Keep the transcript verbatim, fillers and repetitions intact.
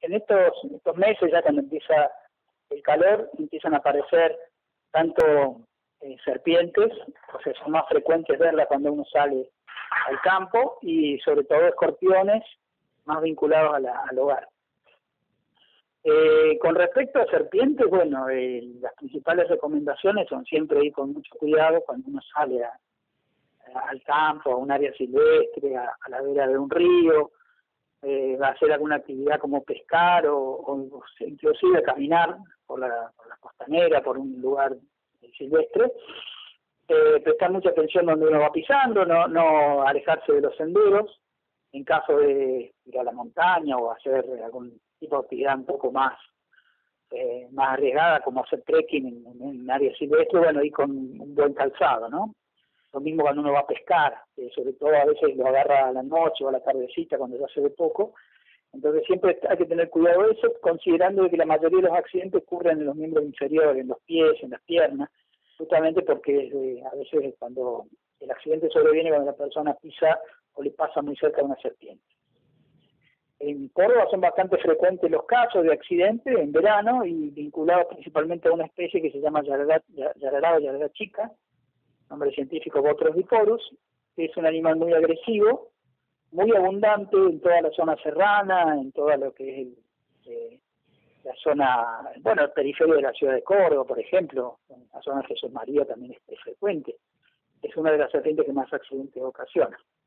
en estos, estos meses, ya cuando empieza el calor, empiezan a aparecer tanto eh, serpientes, o sea, son más frecuentes verlas cuando uno sale al campo, y sobre todo escorpiones más vinculados a la, al hogar. Eh, con respecto a serpientes, bueno, eh, las principales recomendaciones son siempre ir con mucho cuidado cuando uno sale a, a, al campo, a un área silvestre, a, a la vera de un río, eh, va a hacer alguna actividad como pescar o, o inclusive caminar por la, por la costanera, por un lugar silvestre. Eh, prestar mucha atención donde uno va pisando, no, no alejarse de los senderos, en caso de ir a la montaña o hacer algún tipo de actividad un poco más eh, más arriesgada, como hacer trekking en, en, en área silvestre, bueno, ir con un buen calzado, ¿no? Lo mismo cuando uno va a pescar, eh, sobre todo a veces lo agarra a la noche o a la tardecita cuando ya se ve poco. Entonces siempre hay que tener cuidado de eso, considerando que la mayoría de los accidentes ocurren en los miembros inferiores, en los pies, en las piernas, justamente porque eh, a veces cuando el accidente sobreviene cuando la persona pisa o le pasa muy cerca de una serpiente. En Córdoba son bastante frecuentes los casos de accidentes en verano y vinculados principalmente a una especie que se llama yarará, yarará o yarará chica, nombre científico Botrus diporus, que es un animal muy agresivo, muy abundante en toda la zona serrana, en toda lo que es el, eh, la zona, bueno, el periferia de la ciudad de Córdoba, por ejemplo, en la zona de Jesús María también es, es frecuente. Es una de las serpientes que más accidentes ocasiona.